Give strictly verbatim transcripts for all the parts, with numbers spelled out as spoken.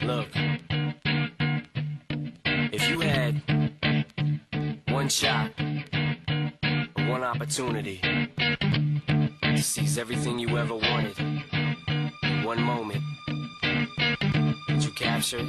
Look, if you had one shot, one opportunity to seize everything you ever wanted in one moment, would you capture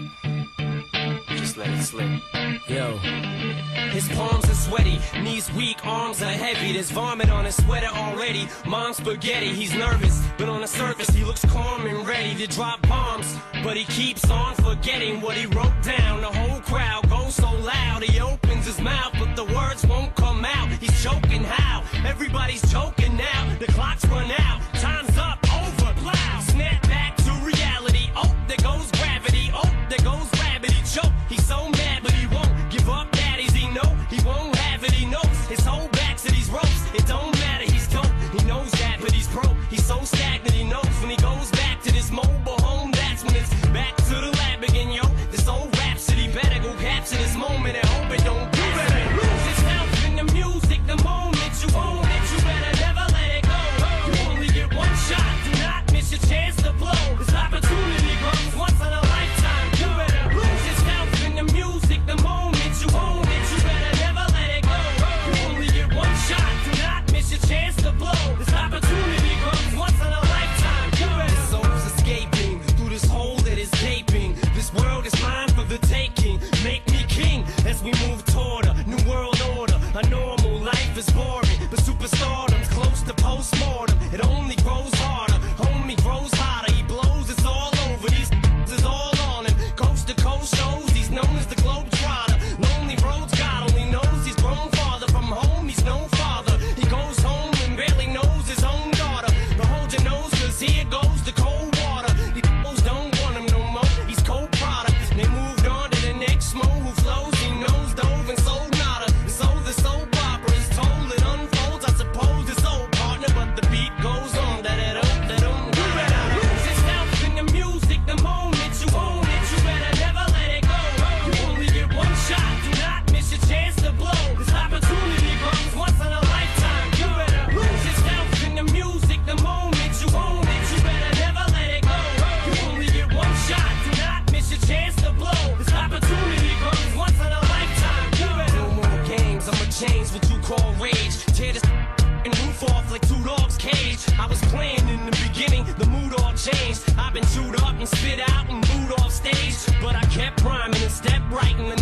it? Just let it slip. Yo. His palms are sweaty, knees weak, arms are heavy. There's vomit on his sweater already. Mom's spaghetti, he's nervous, but on the surface he looks calm and ready to drop bombs. But he keeps on forgetting what he wrote down. The whole crowd goes so loud, he opens his mouth, but the words won't come out. He's choking how? Everybody's choking now. The clock's run out, time's up, over, plow. Snap back to reality, oh, there goes gravity, oh, there goes gravity, choke. He's so mad, but he won't give up. Daddies, he know he won't have it, he knows his whole back to these ropes. It don't matter, he's dope, he knows that, but he's broke. He's so stagnant, he knows when he goes back to this mobile home, that's when it's back to the lab again, yo. This old rhapsody better go capture this moment and hope it don't pass. You better lose yourself in the music the moment you own it. You better never let it go. You only get one shot, do not miss your chance to blow. This opportunity comes once in a lifetime. You better lose yourself in the music the moment you own it. You better never let it go. You only get one shot, do not miss your chance to blow. This opportunity comes once in a lifetime. You better. This soul's escaping through this hole that is gaping. This world is mine for the taking. Make me king as we move toward a new world order. A normal life is boring, but superstardom's close to postmortem. It only grows harder, homie grows hotter. He blows, it's all over. These is all on him. Coast to coast shows, he's known as the Globetrotter. Lonely roads, God only knows he's grown farther from home. He's no father. He goes home and barely knows his own daughter. But hold your nose, cause here goes the cold water. These fools don't want him no more. He's cold product. They moved on to the next mo who flows. He knows dove and sold nada. So the soap opera is told, it unfolds. I suppose it's old partner, but the beat goes on. That it up, that um. You better lose yourself in the music the moment you own it. You better never let it go. You only get one shot, do not miss your chance to blow. This opportunity comes once in a lifetime. You better lose yourself in the music the moment you own it. You better never let it go. You only get one shot, do not miss your chance to blow. This opportunity comes once in a lifetime. You better. No more games, I'ma change what you call rage. Tear this and roof off like two dogs' cage. I was playing in the beginning, the mood all changed. I've been chewed up and spit out and booed off stage, but I kept rhyming and stepped right in the